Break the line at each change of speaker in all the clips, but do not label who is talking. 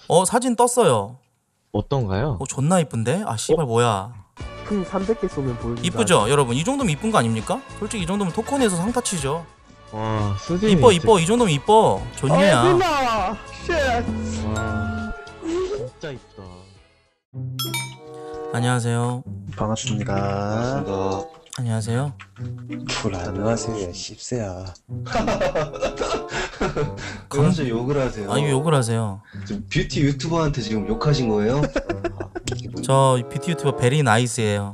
사진 떴어요.
어떤가요?
존나 이쁜데? 아 씨발 뭐야.
그 300개 쏘면 보여준다.
이쁘죠 여러분? 이 정도면 이쁜 거 아닙니까? 솔직히 이 정도면 토큰에서 상타 치죠.
와, 수진이
이뻐 이 정도면 이뻐. 존예야.
누나! 쉣!
와, 진짜 이쁘다.
안녕하세요.
반갑습니다.
반갑습니다.
안녕하세요.
안녕하세요. 씹새야.
그래서 욕을 하세요.
아유 욕을 하세요.
지금 뷰티 유튜버한테 지금 욕하신 거예요?
저 뷰티 유튜버 베리 나이스예요.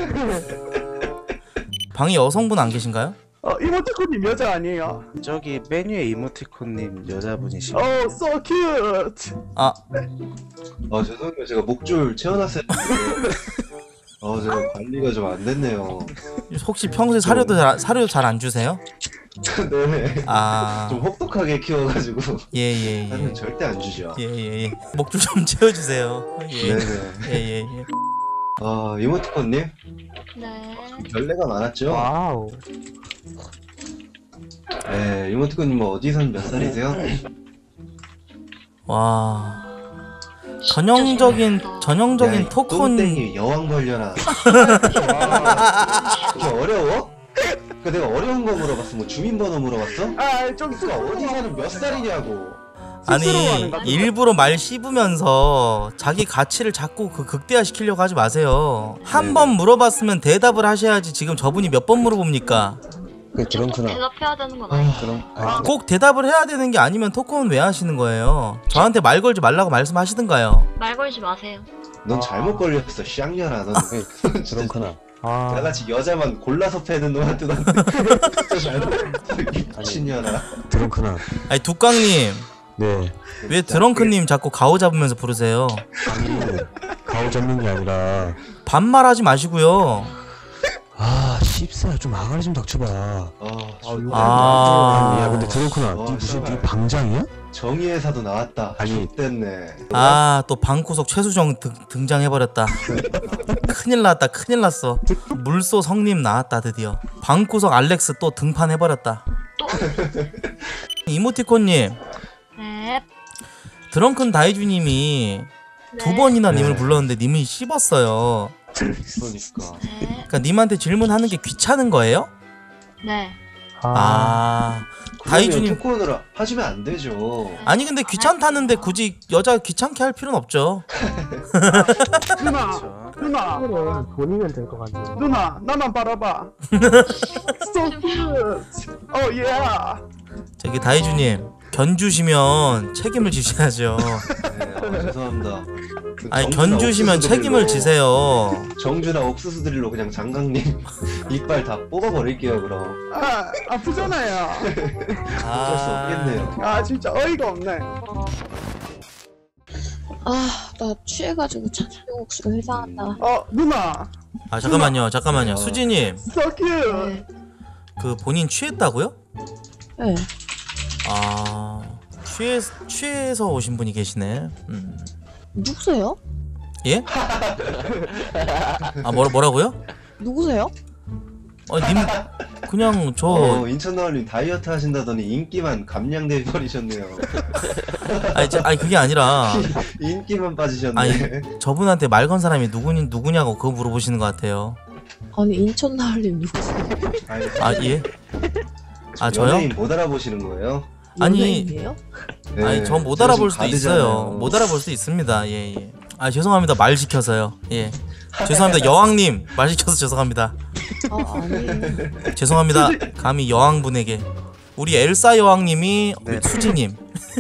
방에 여성분 안 계신가요?
이모티콘님 여자 아니에요?
저기 메뉴에 이모티콘님 여자분이시고.
so cute!
아
죄송해요. 제가 목줄 채워놨어요. 제가 관리가 좀 안 됐네요.
혹시 평소에 사료 잘 안 주세요?
네.
아
좀 혹독하게 키워가지고
예예예.
사료는 절대 안 주죠.
예예예. 목줄 좀 채워주세요.
네네.
예예예.
이모티콘님
네.
별내가 많았죠?
와우.
네, 이모티콘님 어디 사는 몇 살이세요?
와 전형적인
야, 이
토큰.
똥땡이 여왕 벌려나. 그게 어려워? 내가 어려운 거 물어봤어. 뭐 주민번호 물어봤어?
좀
그가 어디 사는 몇 살이냐고.
아니
쑥스러워하는 것 같아.
일부러 말 씹으면서 자기 가치를 자꾸 극대화 시키려고 하지 마세요. 한 번 물어봤으면 대답을 하셔야지. 지금 저분이 몇 번 물어봅니까?
드렁크나.
대답해야 되는 건 아니야.
그럼
꼭 대답을 해야 되는 게 아니면 토크는 왜 하시는 거예요? 저한테 말 걸지 말라고 말씀하시든가요.
말 걸지 마세요.
넌 잘못 걸렸어, 쌍년아. 넌
드렁크나.
나같이 여자만 골라서 패는 놈한테 넌 진짜 잘못 미친년아.
드렁크나.
아니 두깡님
네.
왜 드렁크님 자꾸 가오 잡으면서 부르세요?
아니 가오 잡는 게 아니라.
반말하지 마시고요.
씹새야 좀 아가리 좀 닥쳐봐.
아.
근데 드렁크나. 니 무슨 니 방장이야?
정의회사도 나왔다.
아니.
됐네.
또 방구석 최수정 등장해버렸다. 큰일 났어. 물소 성님 나왔다 드디어. 방구석 알렉스 또 등판해버렸다. 이모티콘님
네.
드렁큰 다이주님이 두 번이나 님을 불렀는데 님이 씹었어요.
그러니까.
네.
그러니까 님한테 질문하는 게 귀찮은 거예요?
네.
다이주님
토크온으로 하시면 안 되죠.
아니 근데 귀찮다는데 굳이 여자 귀찮게 할 필요는 없죠.
누나!
본이면 될 것 같네.
누나! 나만 바라봐! so cute! yeah!
저기 다이주님 견주시면 책임을 지셔야죠.
네, 죄송합니다.
아니
정주나
견주시면
옥수수
책임을
드릴로,
지세요.
정주나 옥수수 드릴로 그냥 장강님 이빨 다 뽑아버릴게요 그럼.
아프잖아요.
어쩔 수 없겠네요.
진짜 어이가 없네.
나 취해가지고 찬성국수가 회사한다.
누나!
잠깐만요. 수지님
so cute!
네.
그 본인 취했다고요?
네.
취해서 오신 분이 계시네.
누구세요?
예? 뭐라고요?
누구세요?
님 그냥 저
인천 나올님 다이어트 하신다더니 인기만 감량돼 버리셨네요.
아니 그게 아니라
인기만 빠지셨네.
아니 저분한테 말 건 사람이 누구냐고 그거 물어보시는 것 같아요.
아니 인천 나을님 누구세요?
예? 저요?
연예인 못 알아보시는 거예요?
아니
연예인이에요?
네,
아니 전 못
제가
알아볼
지금
수도 있어요.
가드잖아요.
못 알아볼 수 있습니다. 예. 죄송합니다. 말 시켜서요. 예. 죄송합니다. 여왕님 말 시켜서 죄송합니다.
아니에요.
죄송합니다. 감히 여왕분에게 우리 엘사 여왕님이 우리 수지님.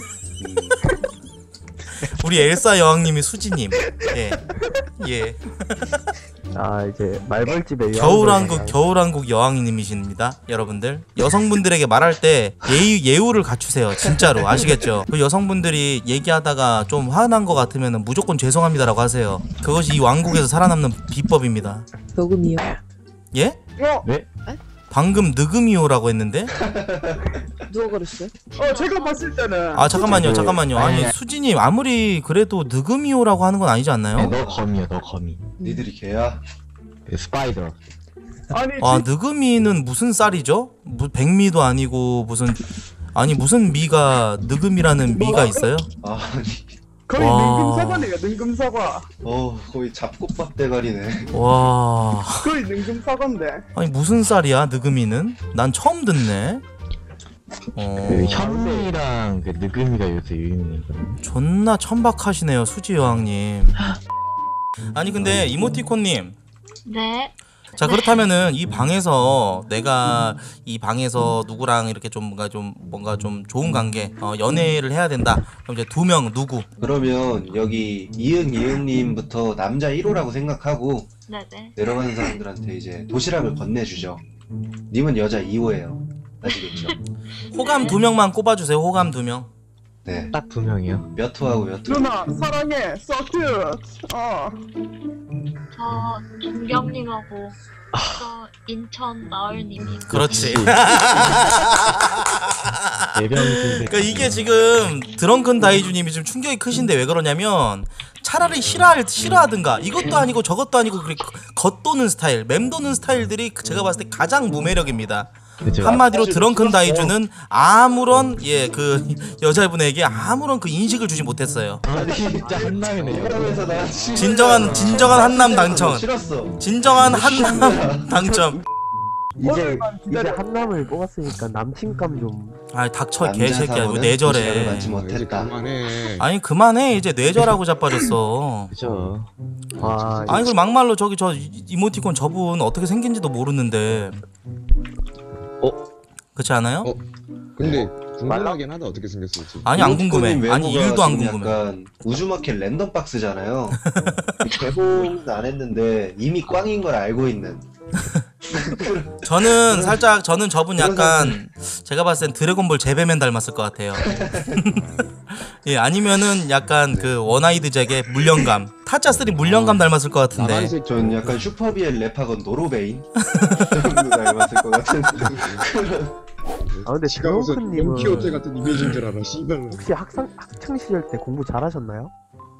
우리 엘사 여왕님이 수지님. 예.
이제 말벌집에
겨울왕국 여왕님이십니다. 여러분들 여성분들에게 말할 때 예우를 갖추세요. 진짜로 아시겠죠? 그 여성분들이 얘기하다가 좀 화난 것 같으면 무조건 죄송합니다라고 하세요. 그것이 이 왕국에서 살아남는 비법입니다.
녹음이요.
예?
네?
방금 느금이오라고 했는데?
누가 그랬어요?
제가 봤을 때는
잠깐만요. 아니 수지님 아무리 그래도 느금이오라고 하는 건 아니지 않나요?
너 거미야 너 거미.
니들이 개야?
스파이더.
느금이는 무슨 쌀이죠? 백미도 아니고 무슨 미가 느금이라는 미가 있어요?
거의
와.
능금사과네요. 능금사과.
거의 잡곡밥 대가리네.
와.
거의 능금사과인데.
아니 무슨 쌀이야 느금이는? 난 처음 듣네.
그 현미랑 그 느금이가 요새 유행이거든요.
존나 천박하시네요 수지 여왕님. 아니 근데 이모티콘님,
네.
자 그렇다면은 이 방에서 내가 이 방에서 누구랑 이렇게 좀 뭔가 좀 좋은 관계, 연애를 해야 된다. 그럼 이제 2명 누구?
그러면 여기 이응님부터 남자 1호라고 생각하고
네네.
내려가는 사람들한테 이제 도시락을 건네주죠. 님은 여자 2호예요. 아시겠죠?
호감 2명만 꼽아주세요. 호감 2명.
네.
딱 2명이요?
몇 호하고 몇 호?
누나 사랑해. So cute.
저 김경님하고 저 인천 나을님이.
그렇지.
예병
그러니까 이게 지금 드렁큰 다이주님이 좀 충격이 크신데 왜 그러냐면 차라리 싫어하든가 이것도 아니고 저것도 아니고 그렇게 겉도는 스타일, 맴도는 스타일들이 제가 봤을 때 가장 무매력입니다. 한마디로 드렁큰 다이주는 아무런 그 여자분에게 아무런 그 인식을 주지 못했어요.
아니
진짜 한남이네요.
그러면서 나
진정한 한남 당첨.
싫었어.
진정한 한남 당첨.
이제 한남을 뽑았으니까 남친감 좀.
아 닥쳐
남자
개새끼야. 왜
사고는
뇌절해.
도시락을 맞지 못했다.
아니 그만해 이제 뇌절하고 자빠졌어.
그죠.
아,
아니 그럼 막말로 저기 저 이모티콘 저분 어떻게 생긴지도 모르는데. 그렇지 않아요?
근데 궁금하긴 하다 어떻게 생겼을지.
아니 안 궁금해.
이모티콘님
아니
외모가
1도 안
지금
궁금해.
약간 우주마켓 랜덤 박스잖아요. 개봉은 안 했는데 이미 꽝인 걸 알고 있는.
저는 살짝 저는 저분 약간 제가 봤을 땐 드래곤볼 제배맨 닮았을 것 같아요. 예 아니면은 약간 그 원아이드 잭의 물령감 타짜3 물령감 닮았을 것 같은데.
나만색
전 약간 슈퍼비엘 랩하건 노로베인 정도 닮았을 것 같은 그런.
아 근데
지가 무슨
드렁큰님은
몬키호테 같은 이미지인 줄 알아. 씨발.
혹시 학창 시절 때 공부 잘하셨나요?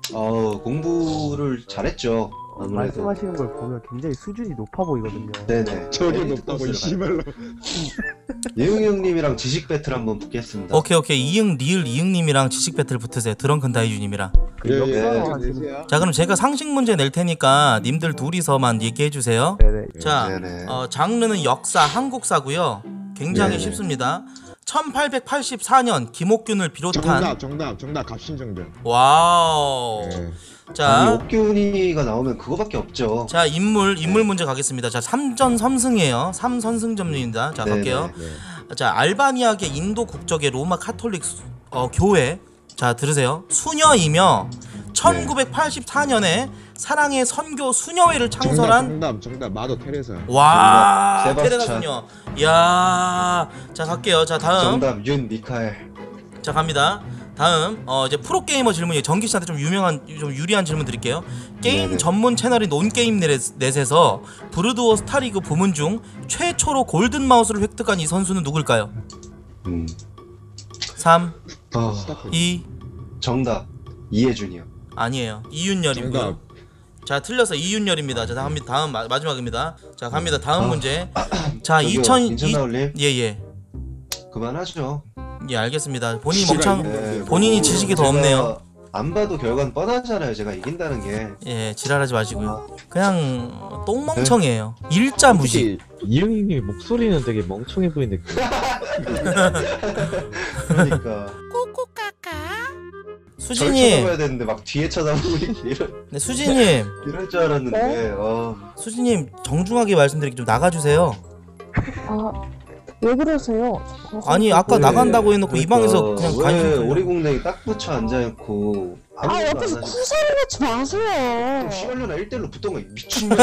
공부를 잘했죠. 아무래도.
말씀하시는 걸 보면 굉장히 수준이 높아 보이거든요.
네네.
저게 높다고 이 씨발로.
예웅이 형님이랑 지식 배틀 한번 붙겠습니다.
오케이 리을 이응님이랑 지식 배틀 붙으세요. 드렁큰 다이주님이랑.
그
예,
역사로
예.
하시는.
자 그럼 제가 상식 문제 낼 테니까 님들 둘이서만 얘기해 주세요.
네네.
자
네네.
장르는 역사 한국사고요. 굉장히
네네.
쉽습니다. 1884년 김옥균을 비롯한
정답 갑신정변.
와우.
예.
아니
자,
옥균이가 나오면 그거밖에 없죠.
자 인물 문제 가겠습니다. 자 3선승이에요. 3선승점입니다. 자
네네.
갈게요.
네.
자 알바니아계 인도 국적의 로마 카톨릭 교회. 자 들으세요. 수녀이며 1984년에 사랑의 선교 수녀회를 창설한
정답 마더 테레사.
와
정답,
테레사
세바스찬.
수녀. 이야 자 갈게요. 자 다음
정답 윤 미카엘.
자 갑니다. 다음 이제 프로게이머 질문이에요. 정기 씨한테 좀 유리한 질문 드릴게요. 게임
네네.
전문 채널인 온게임넷에서 브루드워 스타리그 부문 중 최초로 골든 마우스를 획득한 이 선수는 누굴까요? 3 2
정답 이해준이요.
아니에요. 이윤열이고요.
정답.
자 틀려서 이윤열입니다. 자 다음 마지막입니다. 자 갑니다. 다음 문제. 자
저기요,
2000
인천나올님
예예
그만하죠.
예 알겠습니다. 본인이
시간
멍청
있는데.
본인이 지식이 더
제가
없네요.
안 봐도 결과는 뻔하잖아요. 제가 이긴다는 게.
예 지랄하지 마시고요. 그냥 똥멍청이에요. 일자 무식.
이응님 목소리는 되게 멍청해 보이는데
그러니까 절
수진님,
쳐다봐야 되는데 막 뒤에 쳐다보고 이런
네, 수진님,
이럴 줄 알았는데.
수진님 정중하게 말씀드리기 좀 나가주세요.
왜 그러세요?
아니 아까
왜,
나간다고 해놓고 이 방에서 그냥
왜
관심 좀.
오리궁뎅이 딱 붙여 앉아있고 아무것도 안
옆에서
하지.
쿠사를 넣지 마세요.
시발려나 1대1로 붙던 거 미친년.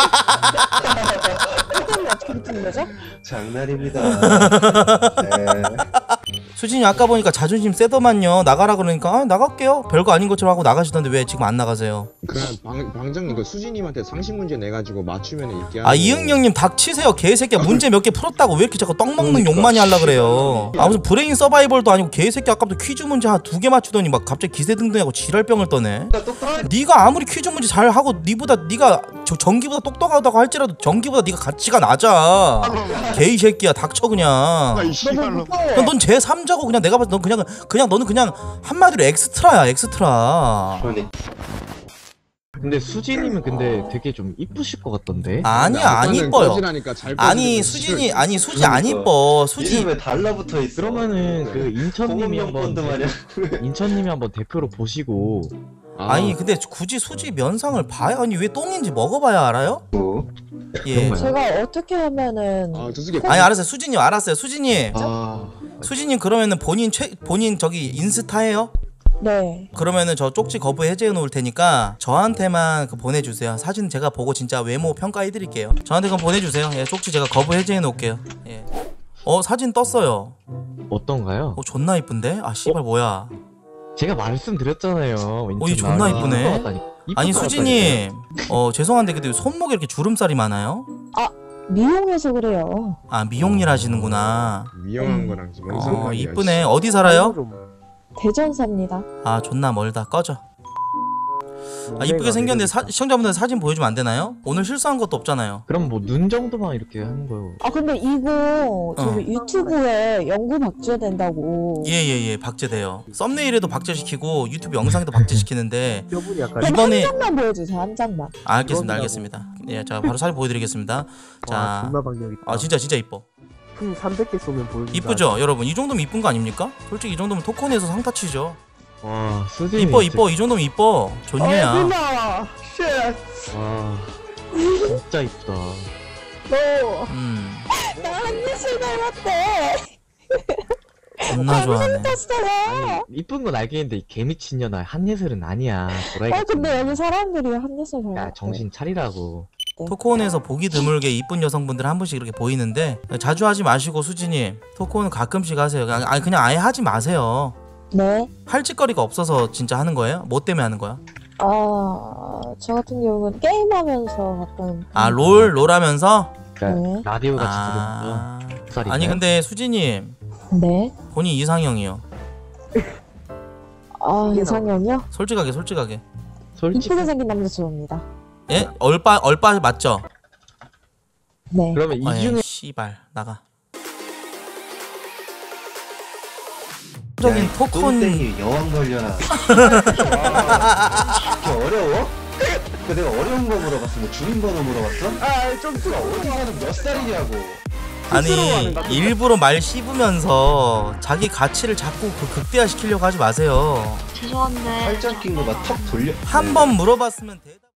이거는 어떻게 붙는 거죠?
장난입니다. 네.
수진이 아까 보니까 자존심 세더만요. 나가라 그러니까 나갈게요. 별거 아닌 것처럼 하고 나가시던데 왜 지금 안 나가세요?
그냥 방장님 그 수진님한테 상식 문제 내가지고 맞추면 있게 하고.
아 이응영님 닥치세요 개새끼야. 문제 몇 개 풀었다고 왜 이렇게 자꾸 떡 먹는 욕 많이 하려 그래요. 아 무슨 브레인 서바이벌도 아니고 개새끼 아까부터 퀴즈 문제 한 2개 맞추더니 막 갑자기 기세등등하고 지랄병을 떠네. 네가 아무리 퀴즈 문제 잘하고 네가 저 전기보다 똑똑하다고 할지라도 전기보다 네가 가치가 낮아. 개이 새끼야 닥쳐 그냥.
아이 씨발로.
넌 제 3자고 그냥 내가 봤을 때 넌 그냥 너는 그냥 한마디로 엑스트라야 엑스트라.
그러네.
근데 수진님은 근데 되게 좀 이쁘실 것 같던데.
아니야 안 이뻐요.
꺼지라니까 잘
아니
꺼지는
수진이 아니 수지
그러니까.
안 이뻐.
수지
수지
왜 달라붙어 있어?
그러면은 그 인천님이 한번
공원명분도 말이야.
인천님이 한번 대표로 보시고.
아니 근데 굳이 수지 면상을 봐야 아니 왜 똥인지 먹어봐야 알아요? 예.
그런가요?
제가 어떻게 하면은
아 두수기.
아니 알았어요 수진님 알았어요 수진님.
아
수진님 그러면은 본인 저기 인스타예요?
네.
그러면은 저 쪽지 거부 해제해 놓을 테니까 저한테만 그 보내주세요. 사진 제가 보고 진짜 외모 평가해 드릴게요. 저한테 그럼 보내주세요. 예, 쪽지 제가 거부 해제해 놓을게요. 예. 사진 떴어요.
어떤가요?
존나 이쁜데? 아 씨발 뭐야?
제가 말씀드렸잖아요.
이 존나 이쁘네. 아니 수진님 죄송한데 근데 손목에 이렇게 주름살이 많아요?
미용해서 그래요.
아 미용일 하시는구나.
위험한 거랑 지금 뭔 상관이야.
이쁘네. 어디 살아요?
대전 삽니다.
아 존나 멀다. 꺼져. 아 이쁘게 생겼는데 시청자분들 사진 보여주면 안 되나요? 오늘 실수한 것도 없잖아요.
그럼 뭐 눈 정도만 이렇게 하는 거요.
아 근데 이거 저기 유튜브에 연구 박제해야 된다고.
예예예 박제돼요. 썸네일에도 박제시키고 유튜브 영상에도 박제시키는데
저분이 약간
그럼
이번에-
한 장만 보여주세요. 한 장만.
알겠습니다 알겠습니다. 예, 자 바로 사진 보여드리겠습니다.
와,
자,
존나 박력 있다.
진짜 이뻐.
품 300개 쏘면 보여준다.
이쁘죠 여러분? 이 정도면 이쁜 거 아닙니까? 솔직히 이 정도면 토큰에서 상타 치죠.
와 수진이
이뻐 이 정도면 이뻐. 존예야.
누나 쉣
와 진짜 이쁘다.
너
나 한예슬 닮았대.
존나 좋아하네.
떴어요.
이쁜 건 알겠는데 개미친년아 한예슬은 아니야. 도라이 같은
근데 여기 사람들이 한예슬 닮았대.
야 정신 차리라고.
토크온에서 보기 드물게 이쁜 여성분들 한 분씩 이렇게 보이는데 자주 하지 마시고 수진님 토크온은 가끔씩 하세요. 그냥 아예 하지 마세요.
네.
할 짓거리가 없어서 진짜 하는 거예요? 뭐 때문에 하는 거야?
저 같은 경우는 게임하면서 가끔.
롤 하면서?
그러니까
네.
라디오 같이 들으면서.
아니 근데 수진님
네.
본인 이상형이요.
이상형이요?
솔직하게
솔직히
이쁘게 생긴 남자 좋아합니다.
예? 얼빠 맞죠?
네.
그러면 이 중에
씨발 나가. 적인 토큰
똥땡이 여왕 걸려나. 이렇게 어려워? 그 내가 어려운 거 물어봤어. 뭐 주민번호 물어봤어?
아좀
어디 사는 몇 살이냐고.
아니 일부러 말 씹으면서 자기 가치를 자꾸 극대화 시키려고 하지 마세요.
죄송한데
팔짱 낀 거 막 턱 돌려.
한 번 물어봤으면 대답